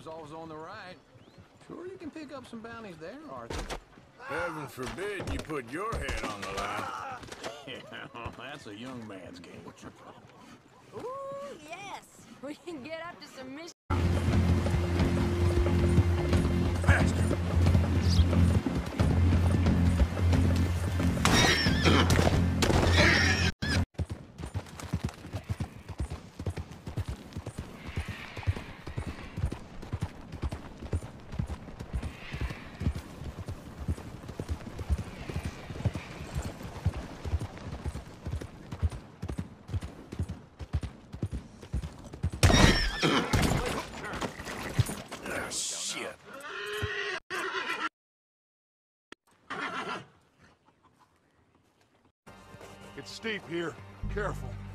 resolves on the right. Sure you can pick up some bounties there, Arthur. Heaven forbid you put your head on the line. Yeah, that's a young man's game. Ooh, yes! We can get up to some mischief. Shit. It's steep here. Careful.